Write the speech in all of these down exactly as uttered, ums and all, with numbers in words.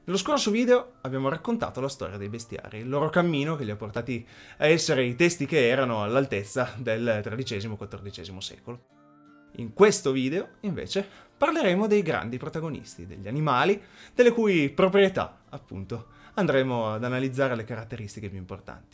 Nello scorso video abbiamo raccontato la storia dei bestiari, il loro cammino che li ha portati a essere i testi che erano all'altezza del tredicesimo quattordicesimo secolo. In questo video, invece, parleremo dei grandi protagonisti, degli animali, delle cui proprietà, appunto, andremo ad analizzare le caratteristiche più importanti.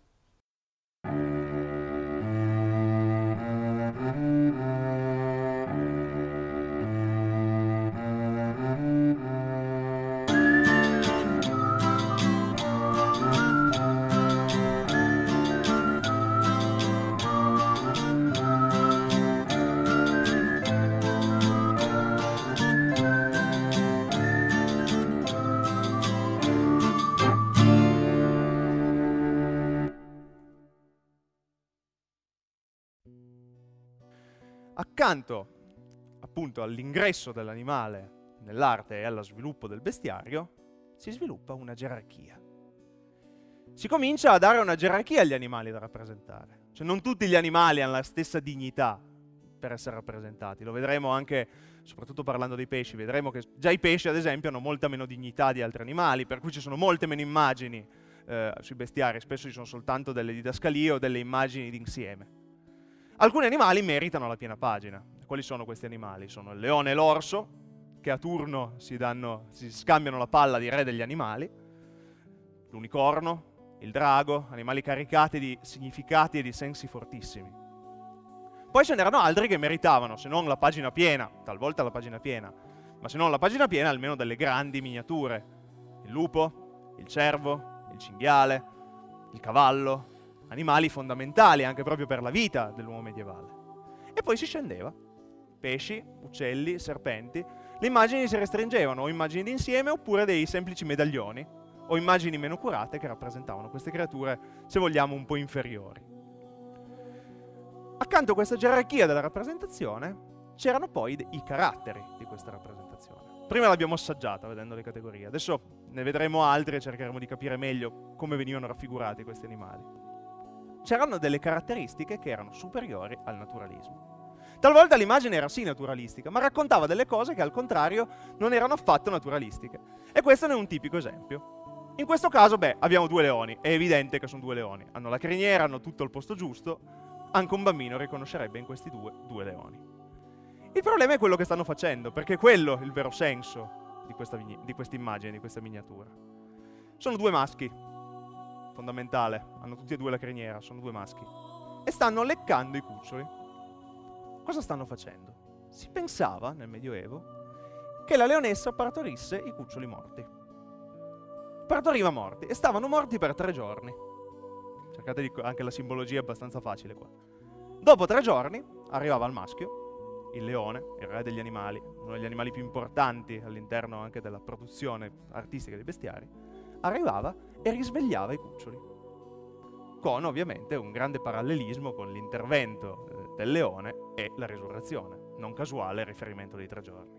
Accanto, appunto, all'ingresso dell'animale nell'arte e allo sviluppo del bestiario, si sviluppa una gerarchia. Si comincia a dare una gerarchia agli animali da rappresentare. Cioè non tutti gli animali hanno la stessa dignità per essere rappresentati. Lo vedremo anche, soprattutto parlando dei pesci, vedremo che già i pesci, ad esempio, hanno molta meno dignità di altri animali, per cui ci sono molte meno immagini eh, sui bestiari, spesso ci sono soltanto delle didascalie o delle immagini d'insieme. Alcuni animali meritano la piena pagina. Quali sono questi animali? Sono il leone e l'orso, che a turno si, danno, si scambiano la palla di re degli animali, l'unicorno, il drago, animali caricati di significati e di sensi fortissimi. Poi ce n'erano altri che meritavano, se non la pagina piena, talvolta la pagina piena, ma se non la pagina piena, almeno delle grandi miniature. Il lupo, il cervo, il cinghiale, il cavallo, animali fondamentali anche proprio per la vita dell'uomo medievale. E poi si scendeva. Pesci, uccelli, serpenti. Le immagini si restringevano, o immagini d'insieme oppure dei semplici medaglioni, o immagini meno curate che rappresentavano queste creature, se vogliamo, un po' inferiori. Accanto a questa gerarchia della rappresentazione c'erano poi i caratteri di questa rappresentazione. Prima l'abbiamo assaggiata vedendo le categorie, adesso ne vedremo altri e cercheremo di capire meglio come venivano raffigurati questi animali. C'erano delle caratteristiche che erano superiori al naturalismo. Talvolta l'immagine era sì naturalistica, ma raccontava delle cose che al contrario non erano affatto naturalistiche. E questo ne è un tipico esempio. In questo caso, beh, abbiamo due leoni, è evidente che sono due leoni. Hanno la criniera, hanno tutto il posto giusto, anche un bambino riconoscerebbe in questi due, due leoni. Il problema è quello che stanno facendo, perché è quello il vero senso di questa, di questa immagine, di questa miniatura. Sono due maschi. Fondamentale, hanno tutti e due la criniera, sono due maschi, e stanno leccando i cuccioli. Cosa stanno facendo? Si pensava, nel Medioevo, che la leonessa partorisse i cuccioli morti. Partoriva morti, e stavano morti per tre giorni. Cercate di, anche la simbologia è abbastanza facile qua. Dopo tre giorni arrivava il maschio, il leone, il re degli animali, uno degli animali più importanti all'interno anche della produzione artistica dei bestiari, arrivava e risvegliava i cuccioli, con ovviamente un grande parallelismo con l'intervento eh, del leone e la risurrezione, non casuale il riferimento dei tre giorni.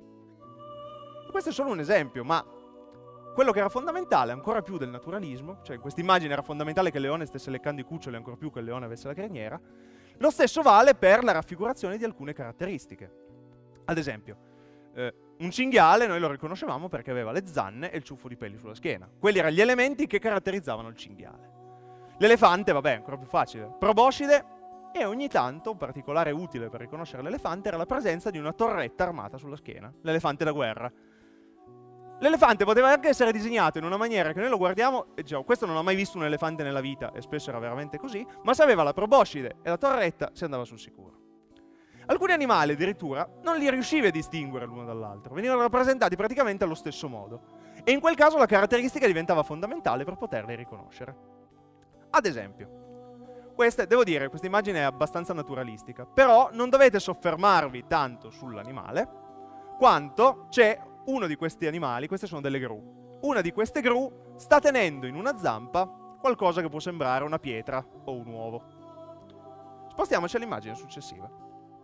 E questo è solo un esempio, ma quello che era fondamentale, ancora più del naturalismo, cioè in questa immagine era fondamentale che il leone stesse leccando i cuccioli, ancora più che il leone avesse la criniera, lo stesso vale per la raffigurazione di alcune caratteristiche. Ad esempio, eh, un cinghiale noi lo riconoscevamo perché aveva le zanne e il ciuffo di peli sulla schiena. Quelli erano gli elementi che caratterizzavano il cinghiale. L'elefante, vabbè, ancora più facile. Proboscide, e ogni tanto, un particolare utile per riconoscere l'elefante, era la presenza di una torretta armata sulla schiena. L'elefante da guerra. L'elefante poteva anche essere disegnato in una maniera che noi lo guardiamo e diciamo, questo non ha mai visto un elefante nella vita, e spesso era veramente così, ma se aveva la proboscide e la torretta si andava sul sicuro. Alcuni animali addirittura non li riuscivi a distinguere l'uno dall'altro, venivano rappresentati praticamente allo stesso modo, e in quel caso la caratteristica diventava fondamentale per poterli riconoscere. Ad esempio, queste, devo dire, questa immagine è abbastanza naturalistica, però non dovete soffermarvi tanto sull'animale, quanto c'è uno di questi animali, queste sono delle gru, una di queste gru sta tenendo in una zampa qualcosa che può sembrare una pietra o un uovo. Spostiamoci all'immagine successiva.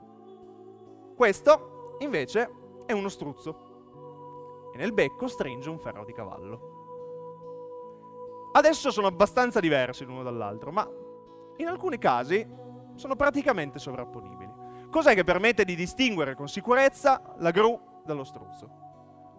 Questo, invece, è uno struzzo, e nel becco stringe un ferro di cavallo. Adesso sono abbastanza diversi l'uno dall'altro, ma in alcuni casi sono praticamente sovrapponibili. Cos'è che permette di distinguere con sicurezza la gru dallo struzzo?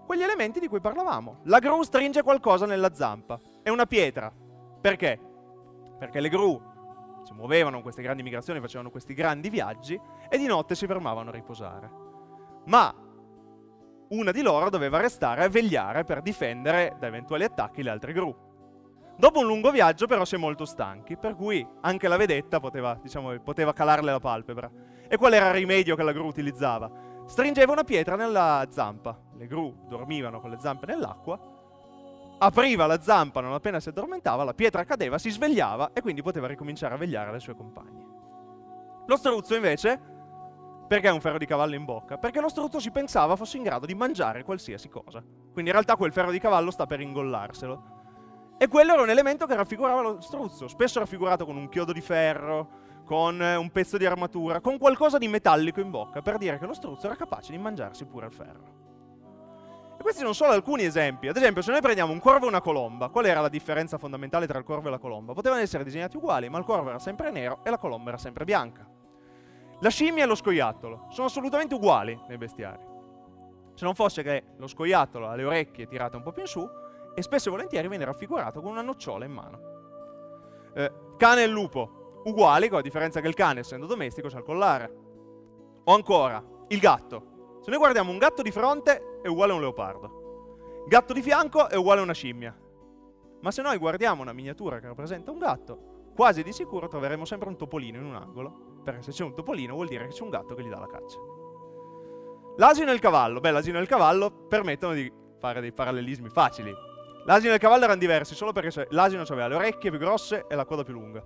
quegli elementi di cui parlavamo. La gru stringe qualcosa nella zampa, è una pietra. Perché? Perché le gru si muovevano in queste grandi migrazioni, facevano questi grandi viaggi e di notte si fermavano a riposare. Ma una di loro doveva restare a vegliare per difendere da eventuali attacchi le altre gru. Dopo un lungo viaggio però si è molto stanchi, per cui anche la vedetta poteva, diciamo, poteva calarle la palpebra. E qual era il rimedio che la gru utilizzava? Stringeva una pietra nella zampa. Le gru dormivano con le zampe nell'acqua, apriva la zampa non appena si addormentava, la pietra cadeva, si svegliava e quindi poteva ricominciare a vegliare le sue compagne. Lo struzzo invece, perché ha un ferro di cavallo in bocca? Perché lo struzzo si pensava fosse in grado di mangiare qualsiasi cosa. Quindi in realtà quel ferro di cavallo sta per ingollarselo. E quello era un elemento che raffigurava lo struzzo, spesso raffigurato con un chiodo di ferro, con un pezzo di armatura, con qualcosa di metallico in bocca, per dire che lo struzzo era capace di mangiarsi pure il ferro. E questi sono solo alcuni esempi. Ad esempio, se noi prendiamo un corvo e una colomba, qual era la differenza fondamentale tra il corvo e la colomba? Potevano essere disegnati uguali, ma il corvo era sempre nero e la colomba era sempre bianca. La scimmia e lo scoiattolo sono assolutamente uguali nei bestiari. Se non fosse che lo scoiattolo ha le orecchie tirate un po' più in su, e spesso e volentieri viene raffigurato con una nocciola in mano. Eh, cane e il lupo, uguali, con la differenza che il cane, essendo domestico, c'ha il collare. O ancora, il gatto. Se noi guardiamo un gatto di fronte, è uguale a un leopardo. Gatto di fianco è uguale a una scimmia. Ma se noi guardiamo una miniatura che rappresenta un gatto, quasi di sicuro troveremo sempre un topolino in un angolo, perché se c'è un topolino vuol dire che c'è un gatto che gli dà la caccia. L'asino e il cavallo. Beh, l'asino e il cavallo permettono di fare dei parallelismi facili. L'asino e il cavallo erano diversi solo perché l'asino aveva le orecchie più grosse e la coda più lunga.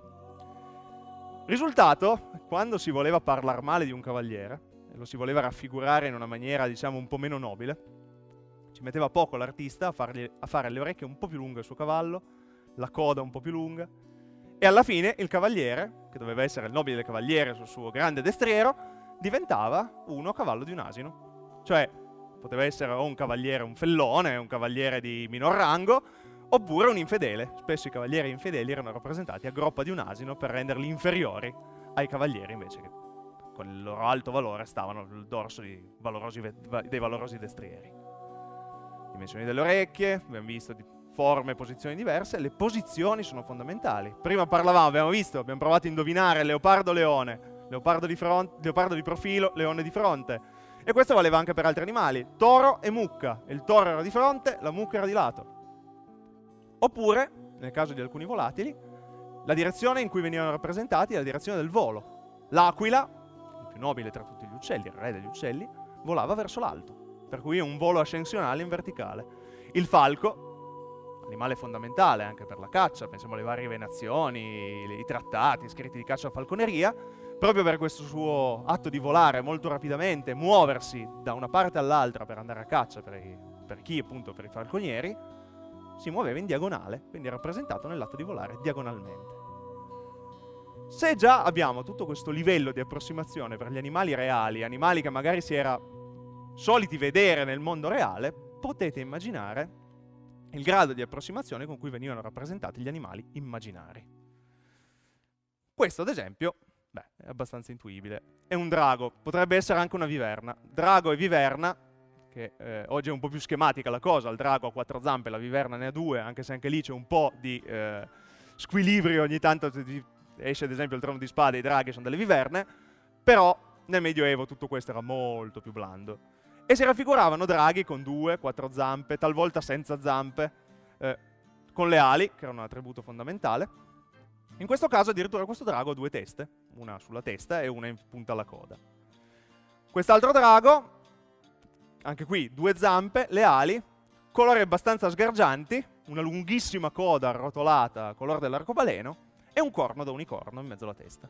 Risultato, quando si voleva parlare male di un cavaliere, e lo si voleva raffigurare in una maniera, diciamo, un po' meno nobile, ci metteva poco l'artista a, fargli, a fare le orecchie un po' più lunghe al suo cavallo, la coda un po' più lunga, e alla fine il cavaliere, che doveva essere il nobile cavaliere sul suo grande destriero, diventava uno cavallo di un asino. Cioè, poteva essere o un cavaliere, un fellone, un cavaliere di minor rango, oppure un infedele. Spesso i cavalieri infedeli erano rappresentati a groppa di un asino per renderli inferiori ai cavalieri invece che con il loro alto valore stavano sul dorso di valorosi dei valorosi destrieri. Dimensioni delle orecchie, abbiamo visto di forme e posizioni diverse. Le posizioni sono fondamentali. Prima parlavamo, abbiamo visto, abbiamo provato a indovinare leopardo-leone, leopardo di, leopardo di profilo, leone di fronte. E questo valeva anche per altri animali. Toro e mucca. Il toro era di fronte, la mucca era di lato. Oppure, nel caso di alcuni volatili, la direzione in cui venivano rappresentati è la direzione del volo. L'aquila, il più nobile tra tutti gli uccelli, il re degli uccelli, volava verso l'alto, per cui è un volo ascensionale in verticale. Il falco, animale fondamentale anche per la caccia, pensiamo alle varie venazioni, i trattati scritti di caccia a falconeria, proprio per questo suo atto di volare molto rapidamente, muoversi da una parte all'altra per andare a caccia, per, i, per chi appunto per i falconieri, si muoveva in diagonale, quindi è rappresentato nell'atto di volare diagonalmente. Se già abbiamo tutto questo livello di approssimazione per gli animali reali, animali che magari si era soliti vedere nel mondo reale, potete immaginare il grado di approssimazione con cui venivano rappresentati gli animali immaginari. Questo, ad esempio, beh, è abbastanza intuibile. È un drago, potrebbe essere anche una viverna. Drago e viverna, che eh, oggi è un po' più schematica la cosa, il drago ha quattro zampe, la viverna ne ha due, anche se anche lì c'è un po' di eh, squilibrio, ogni tanto esce ad esempio il trono di spade, i draghi sono delle viverne, però nel Medioevo tutto questo era molto più blando. E si raffiguravano draghi con due, quattro zampe, talvolta senza zampe, eh, con le ali, che erano un attributo fondamentale. In questo caso addirittura questo drago ha due teste, una sulla testa e una in punta alla coda. Quest'altro drago, anche qui due zampe, le ali, colori abbastanza sgargianti, una lunghissima coda arrotolata, color dell'arcobaleno, e un corno da unicorno in mezzo alla testa.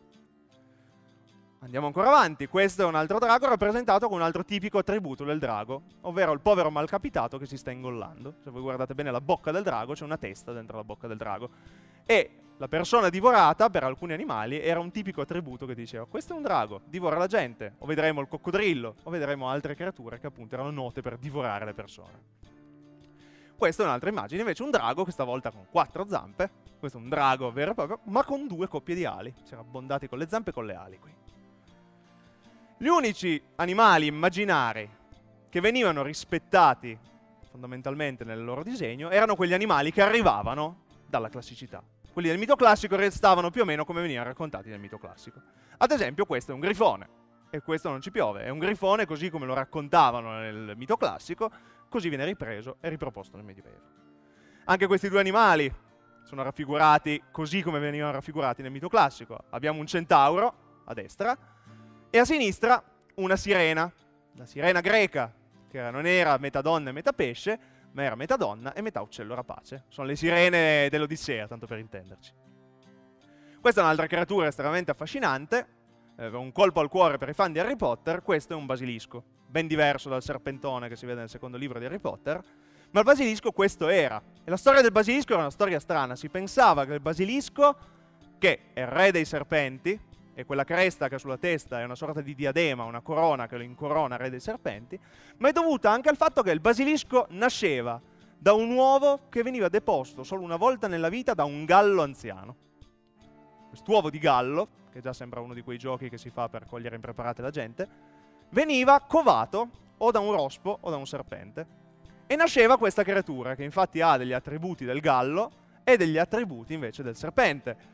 Andiamo ancora avanti, questo è un altro drago rappresentato con un altro tipico attributo del drago, ovvero il povero malcapitato che si sta ingollando. Se voi guardate bene la bocca del drago, c'è una testa dentro la bocca del drago. E la persona divorata, per alcuni animali, era un tipico attributo che diceva: questo è un drago, divora la gente. O vedremo il coccodrillo, o vedremo altre creature che appunto erano note per divorare le persone. Questa è un'altra immagine, invece un drago, questa volta con quattro zampe. Questo è un drago vero e proprio, ma con due coppie di ali. Si era abbondati con le zampe e con le ali qui. Gli unici animali immaginari che venivano rispettati fondamentalmente nel loro disegno, erano quegli animali che arrivavano dalla classicità. Quelli del mito classico restavano più o meno come venivano raccontati nel mito classico. Ad esempio questo è un grifone, e questo non ci piove, è un grifone così come lo raccontavano nel mito classico, così viene ripreso e riproposto nel Medioevo. Anche questi due animali sono raffigurati così come venivano raffigurati nel mito classico. Abbiamo un centauro a destra e a sinistra una sirena, la sirena greca, che non era metà donna e metà pesce, ma era metà donna e metà uccello rapace. Sono le sirene dell'Odissea, tanto per intenderci. Questa è un'altra creatura estremamente affascinante, eh, un colpo al cuore per i fan di Harry Potter. Questo è un basilisco, ben diverso dal serpentone che si vede nel secondo libro di Harry Potter, ma il basilisco questo era. E la storia del basilisco era una storia strana. Si pensava che il basilisco, che è il re dei serpenti, e quella cresta che ha sulla testa è una sorta di diadema, una corona che lo incorona re dei serpenti, ma è dovuta anche al fatto che il basilisco nasceva da un uovo che veniva deposto solo una volta nella vita da un gallo anziano. Quest'uovo di gallo, che già sembra uno di quei giochi che si fa per cogliere impreparate la gente, veniva covato o da un rospo o da un serpente. E nasceva questa creatura, che infatti ha degli attributi del gallo e degli attributi invece del serpente.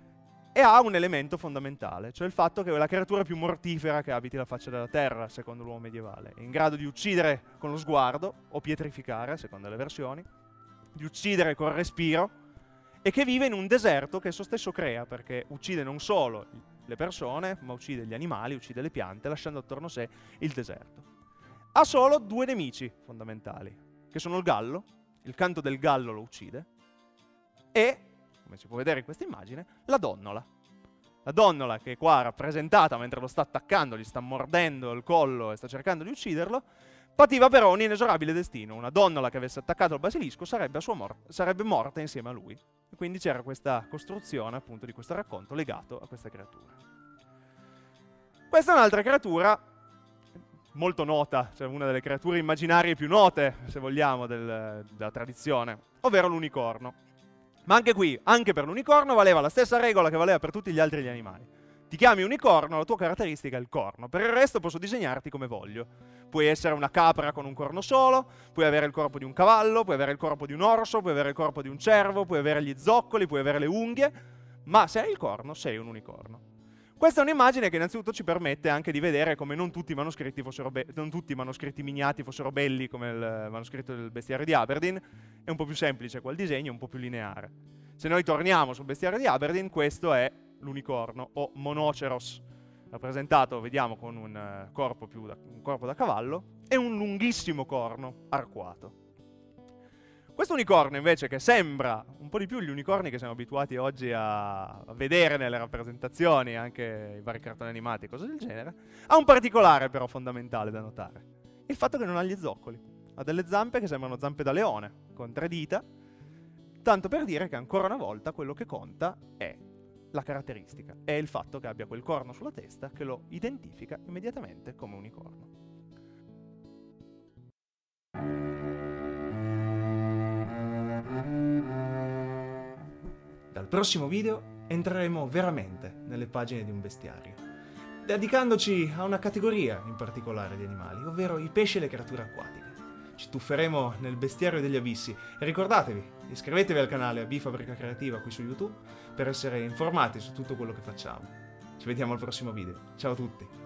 E ha un elemento fondamentale, cioè il fatto che è la creatura più mortifera che abiti la faccia della terra, secondo l'uomo medievale. È in grado di uccidere con lo sguardo, o pietrificare, secondo le versioni, di uccidere col respiro, e che vive in un deserto che esso stesso crea, perché uccide non solo le persone, ma uccide gli animali, uccide le piante, lasciando attorno a sé il deserto. Ha solo due nemici fondamentali, che sono il gallo, il canto del gallo lo uccide, e, come si può vedere in questa immagine, la donnola. La donnola che è qua rappresentata mentre lo sta attaccando, gli sta mordendo il collo e sta cercando di ucciderlo, pativa però un inesorabile destino. Una donnola che avesse attaccato il basilisco sarebbe, a sua mor- sarebbe morta insieme a lui. E quindi c'era questa costruzione appunto di questo racconto legato a questa creatura. Questa è un'altra creatura molto nota, cioè una delle creature immaginarie più note, se vogliamo, del, della tradizione, ovvero l'unicorno. Ma anche qui, anche per l'unicorno, valeva la stessa regola che valeva per tutti gli altri gli animali. Ti chiami unicorno, la tua caratteristica è il corno. Per il resto posso disegnarti come voglio. Puoi essere una capra con un corno solo, puoi avere il corpo di un cavallo, puoi avere il corpo di un orso, puoi avere il corpo di un cervo, puoi avere gli zoccoli, puoi avere le unghie, ma se hai il corno sei un unicorno. Questa è un'immagine che innanzitutto ci permette anche di vedere come non tutti i manoscritti fossero be- non tutti i manoscritti miniati fossero belli come il manoscritto del bestiario di Aberdeen. È un po' più semplice qua il disegno, è un po' più lineare. Se noi torniamo sul bestiario di Aberdeen, questo è l'unicorno o monoceros, rappresentato, vediamo, con un uh, corpo più da, un corpo da cavallo e un lunghissimo corno arcuato. Questo unicorno invece, che sembra un po' di più gli unicorni che siamo abituati oggi a, a vedere nelle rappresentazioni, anche i vari cartoni animati e cose del genere, ha un particolare però fondamentale da notare: il fatto che non ha gli zoccoli. Ha delle zampe che sembrano zampe da leone, con tre dita, tanto per dire che ancora una volta quello che conta è la caratteristica, è il fatto che abbia quel corno sulla testa che lo identifica immediatamente come unicorno. Dal prossimo video entreremo veramente nelle pagine di un bestiario, dedicandoci a una categoria in particolare di animali, ovvero i pesci e le creature acquatiche. Ci tufferemo nel bestiario degli abissi e ricordatevi, iscrivetevi al canale Bifabrica Creativa qui su YouTube per essere informati su tutto quello che facciamo. Ci vediamo al prossimo video. Ciao a tutti!